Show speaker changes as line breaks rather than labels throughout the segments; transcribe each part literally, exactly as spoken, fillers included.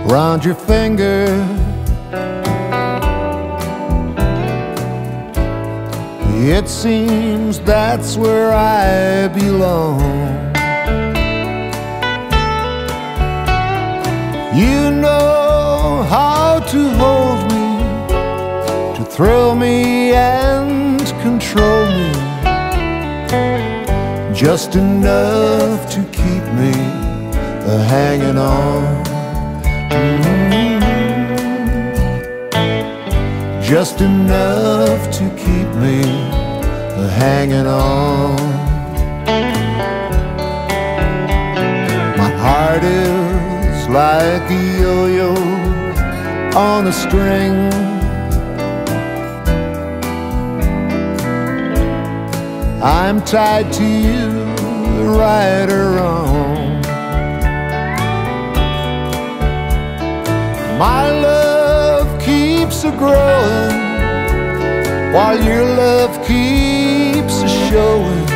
round your finger. It seems that's where I belong. You know how to hold me, to thrill me and control me, just enough to keep me uh, hanging on. Mm-hmm. Just enough to keep me uh, hanging on. My heart is like a yo-yo on a string. I'm tied to you, right or wrong. My love keeps a-growing, while your love keeps a-showing,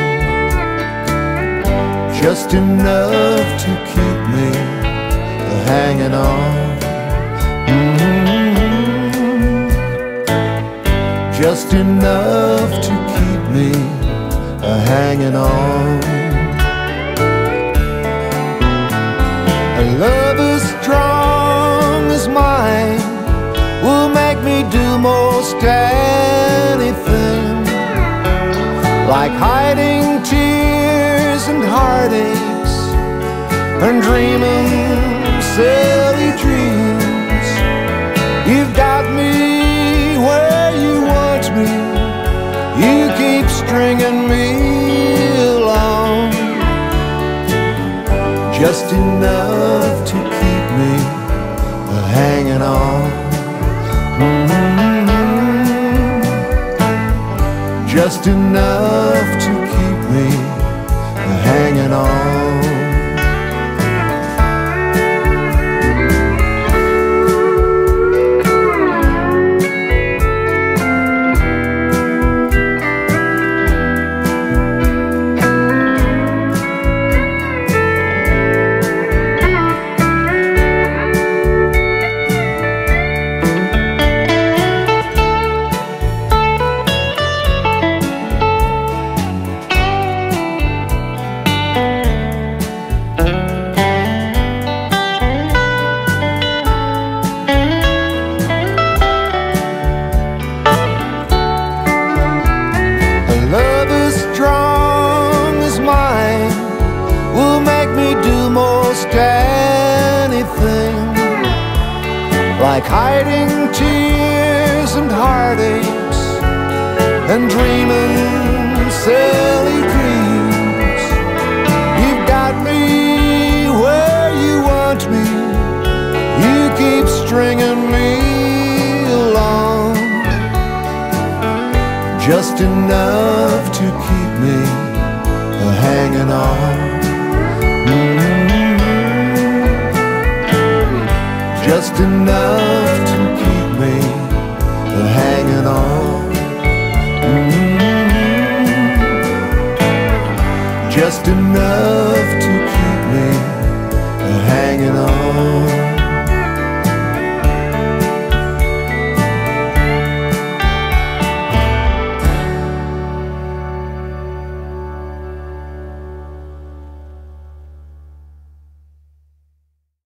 just enough to keep me hanging on. Mm-hmm. Just enough to keep me hanging on. A love as strong as mine will make me do most anything, like hiding tears and heartaches and dreaming silly dreams. You've got me where you want me, you keep stringing me along, just enough to keep me hanging on. Mm-hmm. Just enough to keep me hanging on. Like hiding tears and heartaches and dreaming silly dreams. You've got me where you want me, you keep stringing me along, just enough to keep me hanging on. Mm-hmm. Just enough